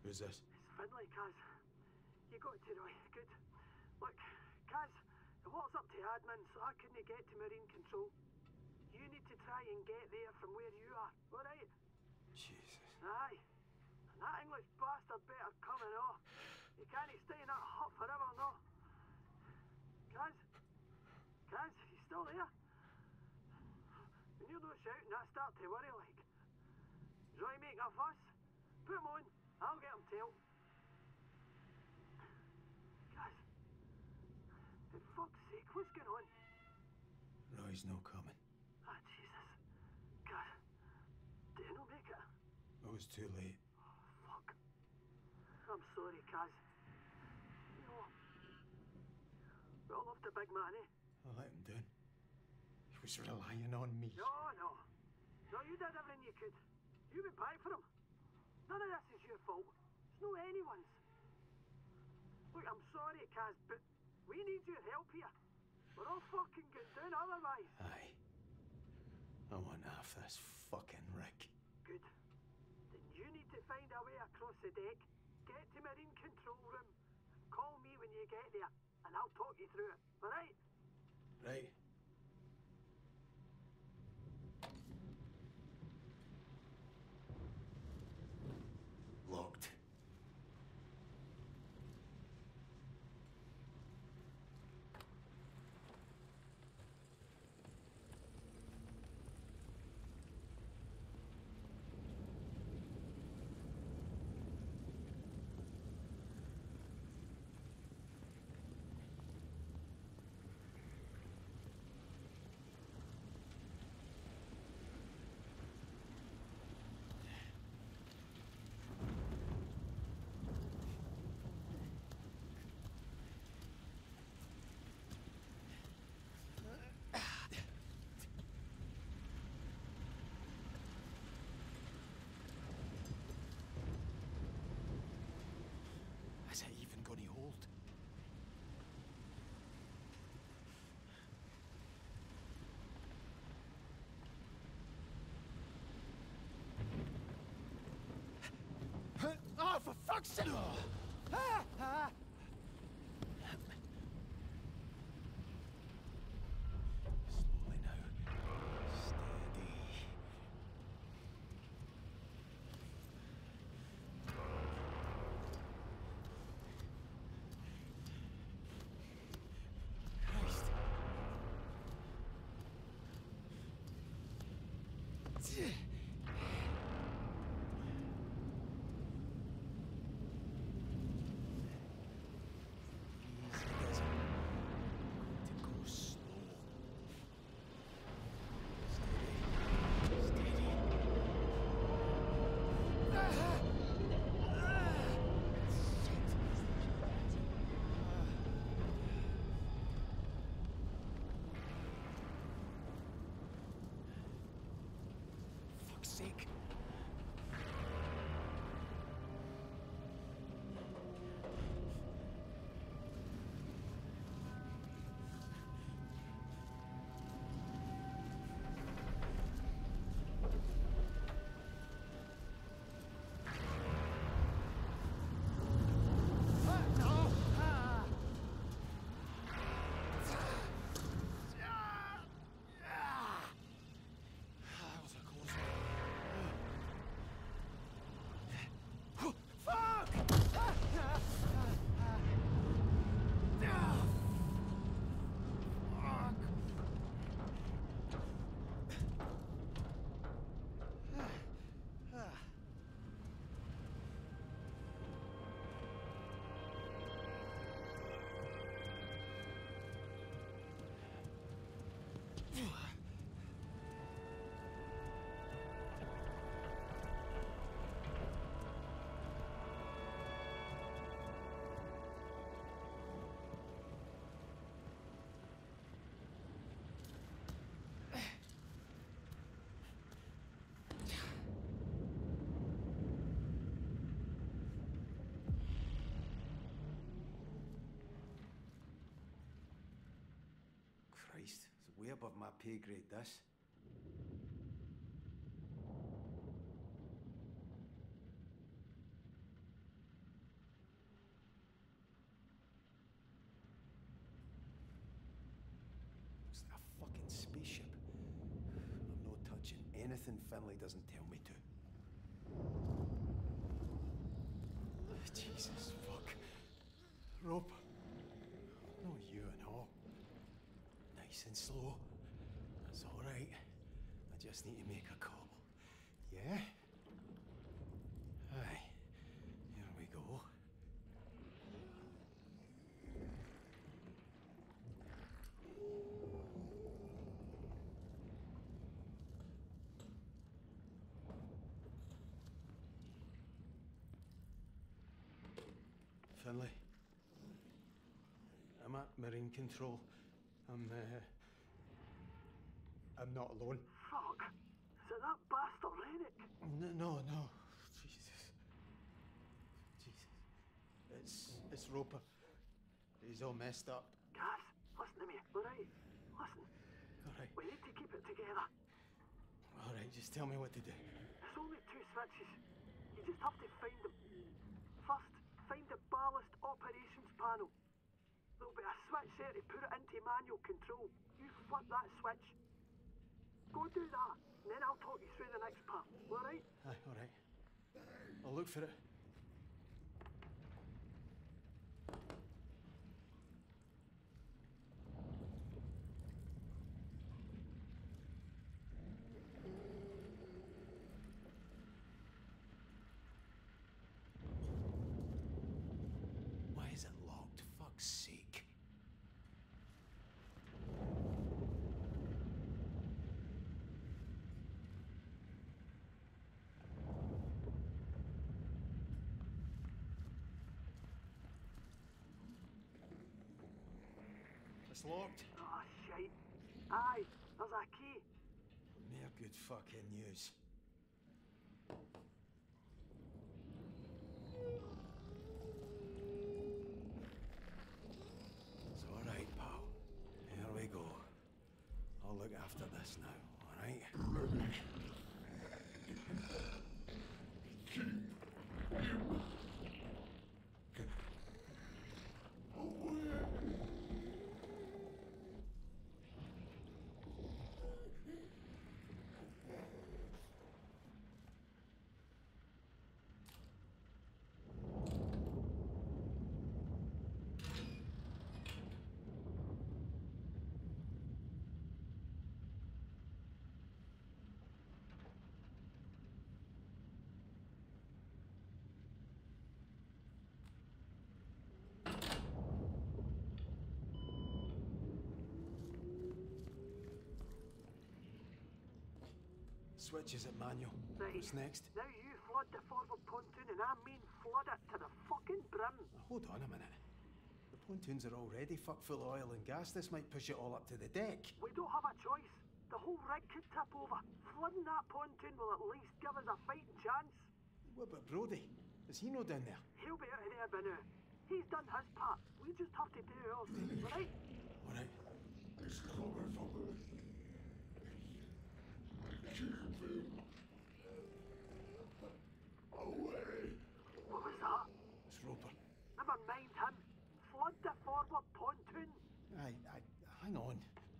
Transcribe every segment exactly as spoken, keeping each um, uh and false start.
Who's this? It's Finlay, Kaz. You got it, Roy. Good. Look, Kaz, the water's up to admin, so I couldn't get to Marine Control. You need to try and get there from where you are, alright? Jesus. Aye. And that English bastard better come and off. You can't stay in that hut forever, no. Kaz? Kaz, you still there? When you're not shouting, I start to worry like. Is Roy making a fuss? Put him on, I'll get him tailed. Kaz, for fuck's sake, what's going on? Roy's no coming. Ah, Jesus. Kaz, did you not make it? It was too late. Oh, fuck. I'm sorry, Kaz. You know, we all loved the big man, eh? I let him down. He was relying on me. No, no. No, you did everything you could. You went back for him. None of this is your fault. It's no anyone's. Look, I'm sorry, Kaz, but we need your help here. We're all fucking going down otherwise. Aye. I want half this fucking rig. Good. Then you need to find a way across the deck, get to Marine Control Room, and call me when you get there, and I'll talk you through it, alright? Right. Locked. Is it even going to hold? Oh, for fuck's sake! Ah, ah. Slowly now. Steady. Christ. Sake. Christ, it's way above my pay grade, this. anything Finlay doesn't tell me to. Jesus, fuck. Rope. No, you and all. Nice and slow. That's all right. I just need to make a call. Yeah? Aye. Here we go. Finlay. I'm at Marine Control. I'm, uh... I'm not alone. Fuck. Is it that bastard Rennick? No, no, no. Jesus. Jesus. It's... it's Roper. He's all messed up. Gaz, listen to me, alright? Listen. Alright. We need to keep it together. Alright, just tell me what to do. There's only two switches. You just have to find them. First, find the ballast operations panel. There'll be a switch there to put it into manual control. You flip that switch. Go do that, and then I'll talk you through the next part, alright? Aye, alright. I'll look for it. Why is it locked? Fuck's sake. It's locked. Oh, shite. Aye, there's a key. Mere good fucking news. It's all right, pal. Here we go. I'll look after this now, all right? Switch is at manual. Right. What's next? Now you flood the forward pontoon, and I mean flood it to the fucking brim. Hold on a minute. The pontoons are already fuck full of oil and gas. This might push it all up to the deck. We don't have a choice. The whole rig could tip over. Flooding that pontoon will at least give us a fighting chance. What about Brody? Is he no down there? He'll be out of there by now. He's done his part. We just have to do ours, right? All right. It's coming from me. Keep him away. What was that? It's Roper. Never mind him. Flood the forward pontoon. Aye, aye, hang on.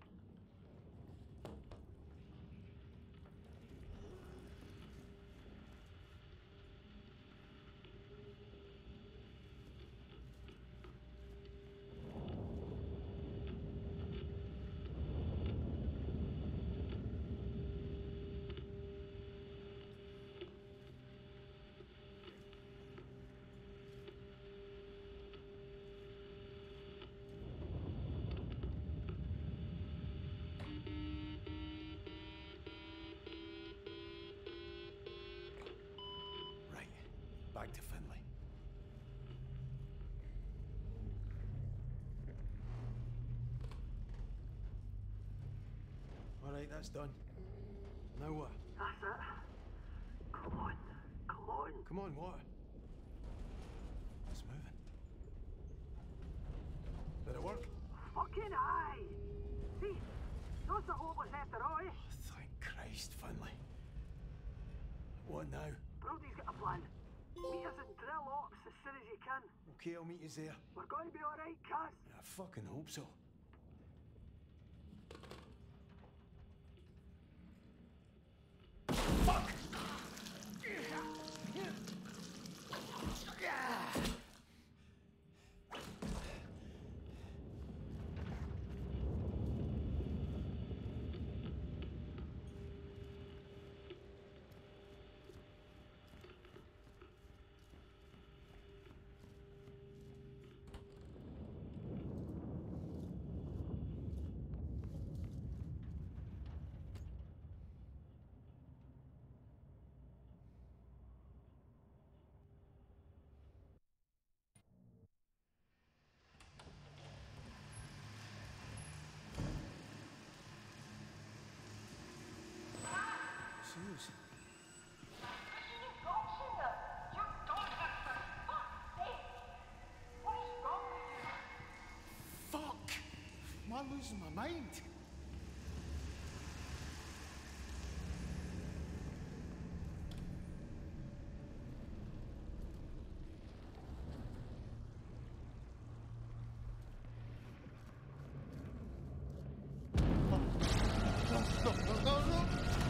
Back to Finlay. All right, that's done. Now what? That's it. Come on. Come on. Come on, what? It's moving. Did it work? Fucking aye. See, that's the hopeless after all, eh? Oh, thank Christ, Finlay. What now? Brody's got a plan. Meet us in drill ops as soon as you can. Okay, I'll meet you there. We're going to be all right, Kaz. I fucking hope so. losing my mind. No, no, no, no.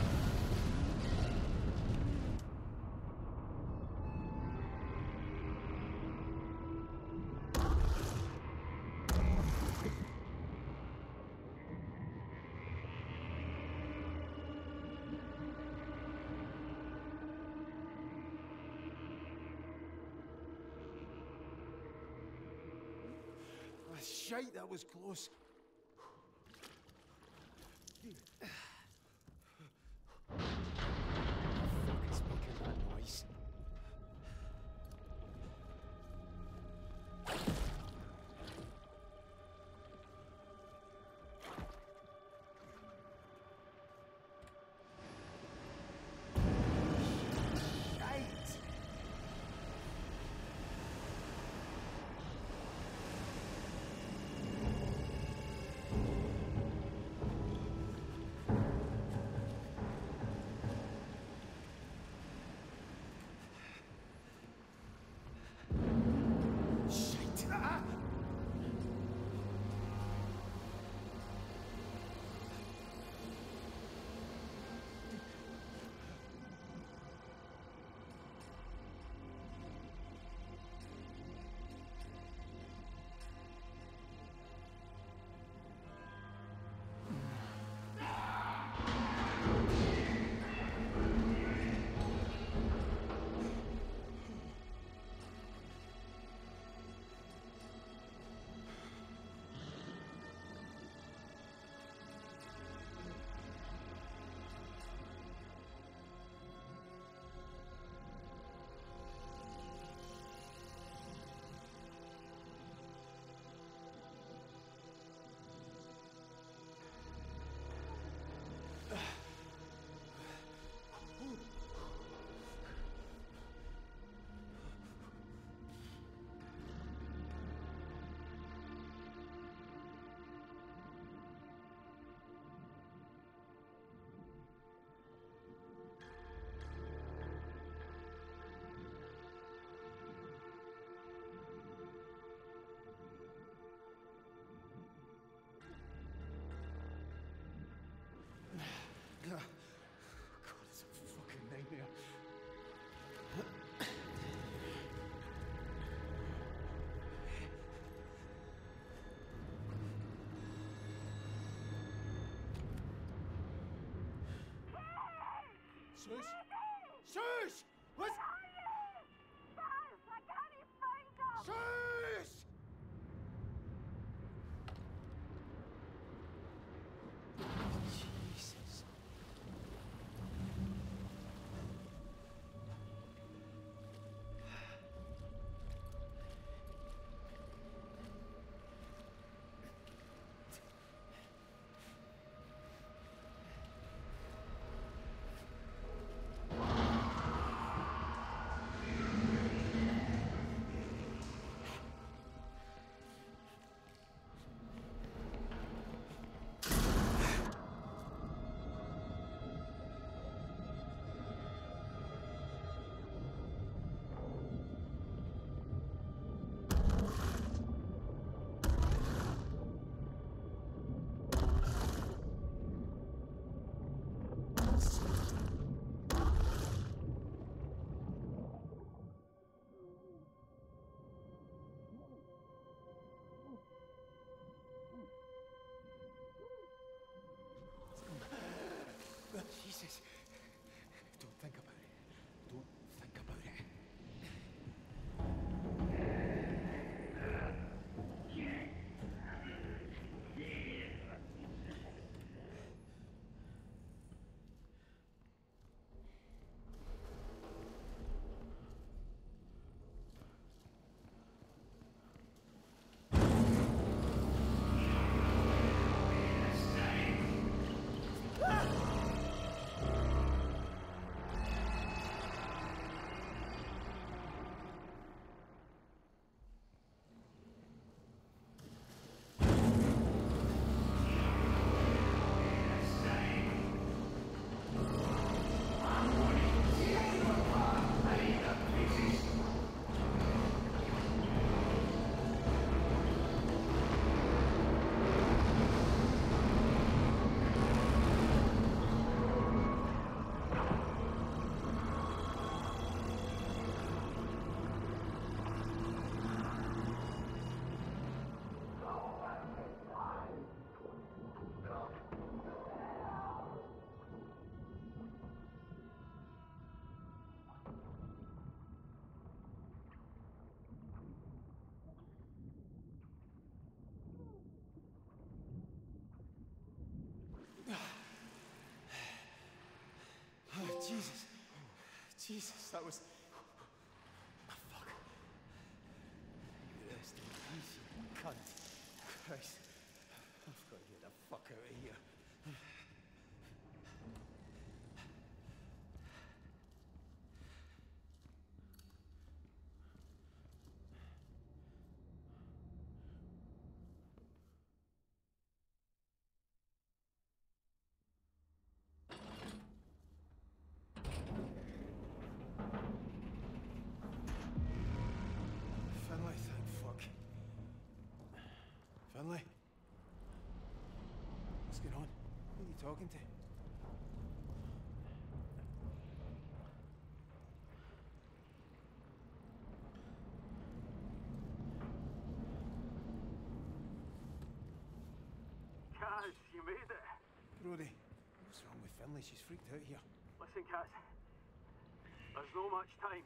Ah, shite, that was close. Fuck is making that noise? Shite! Shite! Ah! God, it's a fucking nightmare. Sus? Sus! What's... Sus! Jesus. Jesus, that was... Oh, fuck. Rest in peace, you cunt. Christ. I've got to get the fuck out of here. Finlay, thank fuck. Finlay? What's going on? Who are you talking to? Kaz, you made it. Brody, what's wrong with Finlay? She's freaked out here. Listen, Kaz. There's no much time.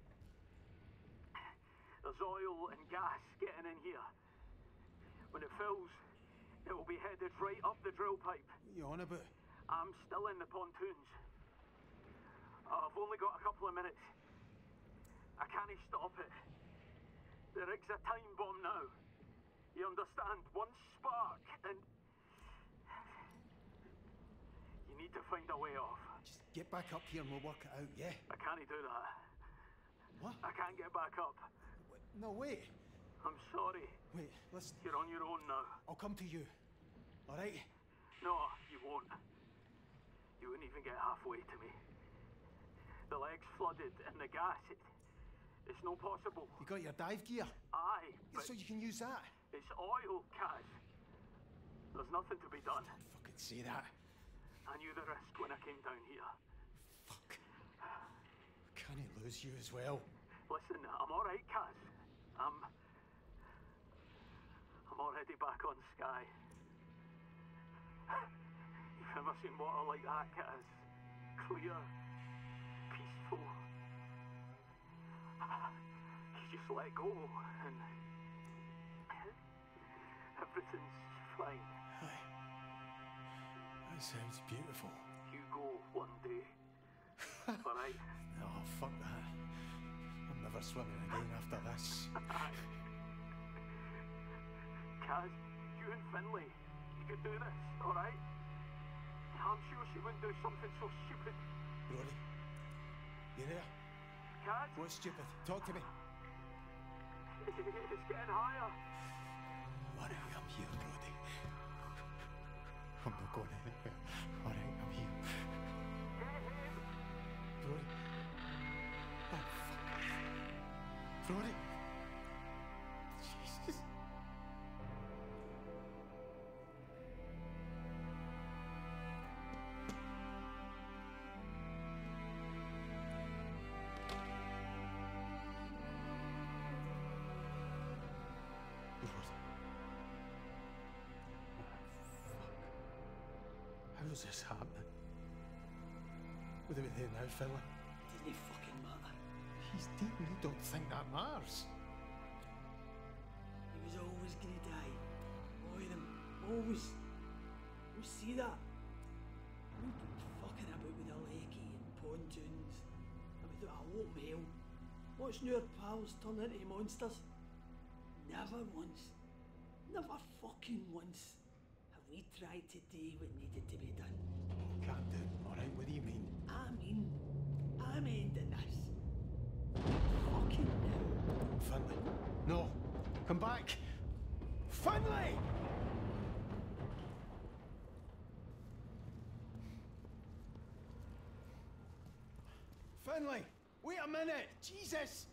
There's oil and gas getting in here. When it fills, it will be headed right up the drill pipe. What are you on about? I'm still in the pontoons. I've only got a couple of minutes. I can't stop it. The rig's a time bomb now. You understand? One spark and... You need to find a way off. Just get back up here and we'll work it out, yeah? I can't do that. What? I can't get back up. Wait, no, wait. I'm sorry. Wait, listen. You're on your own now. I'll come to you. All right? No, you won't. You wouldn't even get halfway to me. The leg's flooded and the gas, it, it's no possible. You got your dive gear? Aye, but So you can use that? it's oil, Kaz. There's nothing to be done. Don't fucking say that. I knew the risk when I came down here. Fuck. Can I lose you as well? Listen, I'm alright, Kaz. I'm... I'm already back on Sky. You've never seen water like that, Kaz. Clear. Peaceful. You just let go and... everything's fine. Aye. That sounds beautiful. You go one day. Alright? No, fuck that. I'm never swimming again after this. Kaz, you and Finlay, you could do this, alright? I'm sure she wouldn't do something so stupid. Brody, you there? Kaz, What's stupid? Talk to me. it's getting higher. Alright, I'm here, Brody. I'm not going anywhere. Alright, I'm here. Brody. Oh, fuck. Brody. Jesus. How's this happening? What are we doing now, fella? Doesn't it fucking matter? He's dead and you don't think that matters. He was always gonna die. All of them. Always. We see that. We keep fucking about with a lakey and pontoons. And without a hope of hell. Watching our pals turn into monsters. Never once. Never fucking once have we tried to do what needed to be done. Can't do. Alright, what do you mean? I mean, I'm ending this. Fucking now. Finlay. No. Come back. Finlay! Finlay! Wait a minute! Jesus!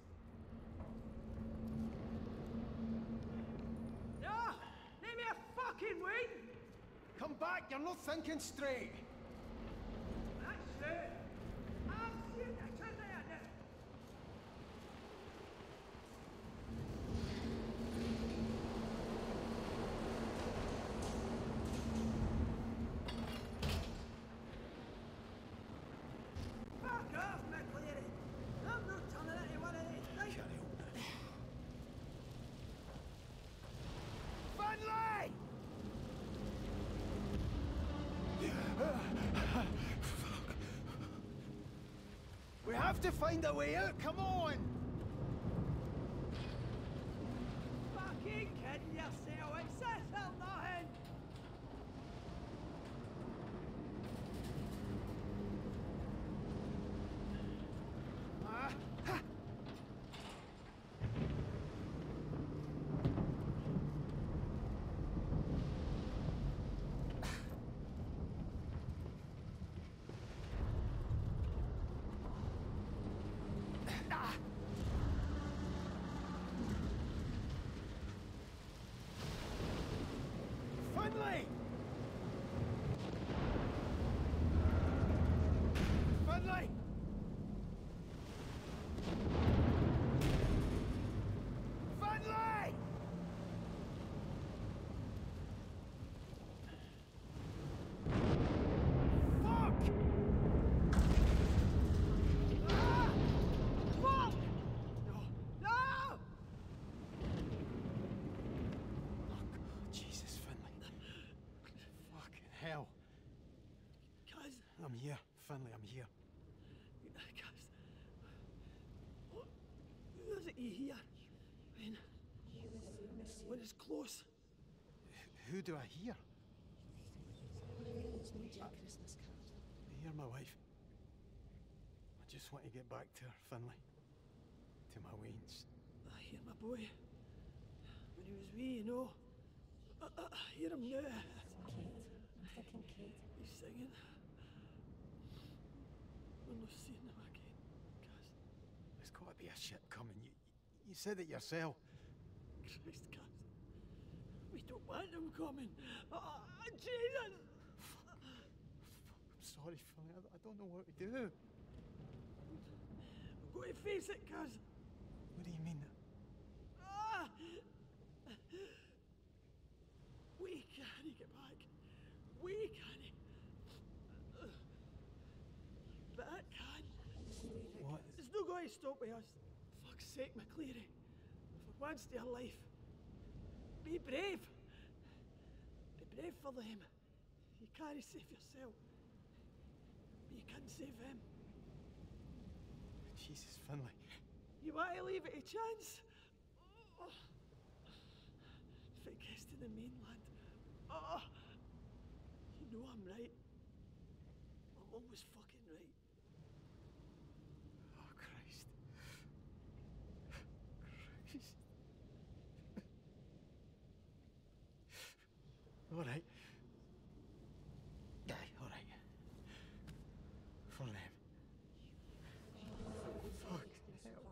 No! Let me a fucking wait! Come back! You're not thinking straight! That's it! That's it! That's it! That's it! Fuck off, McLeary! I'm not turning into one of these things! Can't help it. Finlay! Ah! have to find a way out, come on! Fucking kidding yourself, it's this or nothing! Ah, ha. Ah. Finlay! Finlay! Finlay! Fuck! Ah! Fuck! No! No! Oh, Jesus, Finlay. Fucking hell. Cuz, I'm here, Finlay, I'm here. cuz. What? Who is it you hear? When, when it's close. Who do I hear? It's me, Jack Christmas card. I hear my wife. I just want to get back to her, Finlay. To my wains. I hear my boy. When he was wee, you know. I, I, I hear him now. Kate. I'm thinking Kate. He's singing. We're not seeing him again, cuz. There's got to be a ship coming. You, you said it yourself. Christ, cuz. We don't want him coming. Ah, Jesus! I'm sorry, Finlay. I, I don't know what to do. We've got to face it, cuz. What do you mean? Ah! We can't get back. We can't. But I can. What? It's no going to stop with us. Fuck's sake, McCleary. For once in your life, be brave. Be brave for them. You can't save yourself, but you can save them. Jesus, Finlay. You want to leave it a chance? Oh. If it gets to the mainland, oh, you know I'm right. I'm always fucking right. Oh, Christ. Christ. All right. Aye, all right. For them. Fuck. Hell.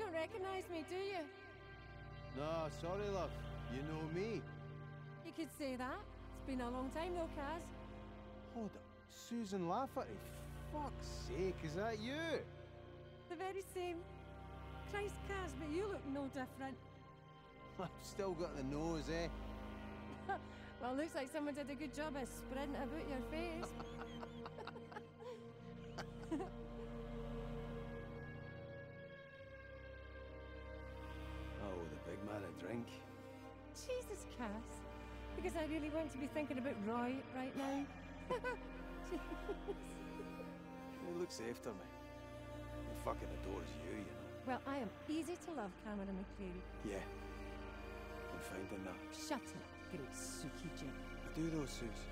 don't recognise me, do you? No, sorry, love. You know me. You could say that. It's been a long time though, Kaz. Hold up. Susan Lafferty. Fuck's sake, is that you? The very same. Christ, Kaz, but you look no different. I've still got the nose, eh? Well, looks like someone did a good job of spreading it about your face. Oh, the big man a drink. Jesus, Cass. Because I really want to be thinking about Roy right now. He looks after me. He fucking adores you, you know. Well, I am easy to love, Cameron McCreary. Yeah. I'm finding that. Shut it, great Suki Jim. I do though, Suze.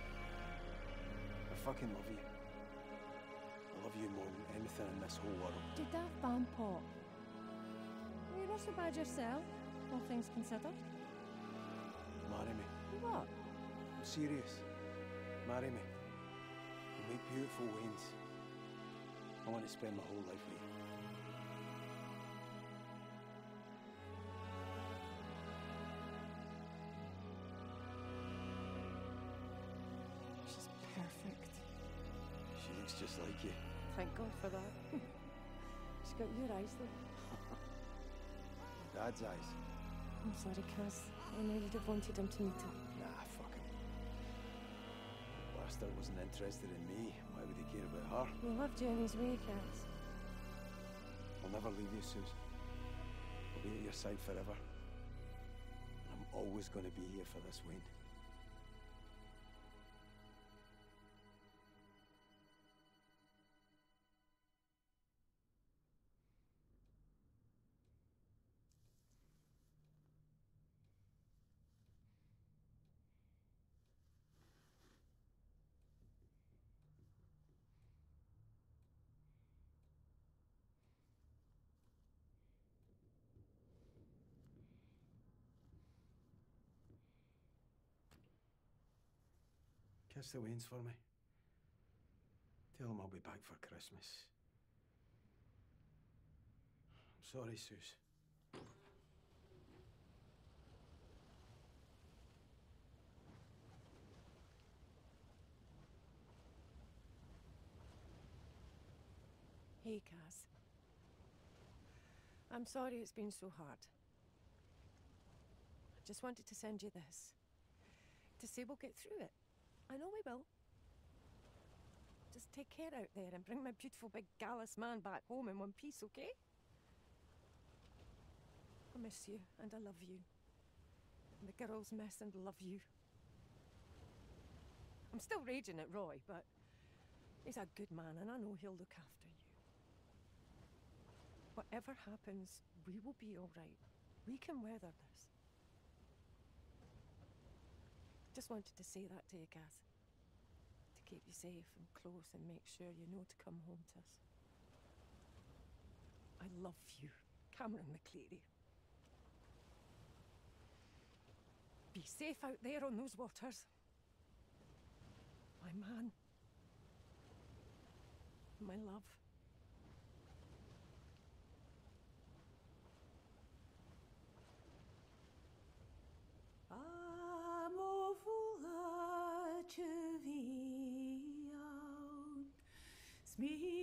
I fucking love you. I love you more than anything in this whole world. Did that fan pop? Well, you're not so bad yourself, all things considered. Marry me. What? I'm serious. Marry me. We'll make beautiful Waynes. I want to spend my whole life with you. She's perfect. She looks just like you. Thank God for that. She's got your eyes, though. Dad's eyes. I'm sorry, Kaz. I know you'd have wanted him to meet her. Nah, fuck him. Bastard wasn't interested in me. Why would he care about her? He loved you in his way, Kaz. I'll never leave you, Suze. I'll be at your side forever. And I'm always going to be here for this, Wayne. Kiss the Waynes for me. Tell them I'll be back for Christmas. I'm sorry, Suze. Hey, Kaz. I'm sorry it's been so hard. I just wanted to send you this. To say we'll get through it. I know we will. Just take care out there and bring my beautiful big gallus man back home in one piece, okay? I miss you and I love you. And the girls miss and love you. I'm still raging at Roy, but he's a good man and I know he'll look after you. Whatever happens, we will be all right. We can weather this. Just wanted to say that to you, Kaz. To keep you safe and close and make sure you know to come home to us. I love you, Cameron McCreary. Be safe out there on those waters. My man. My love. Amo volar te vi out,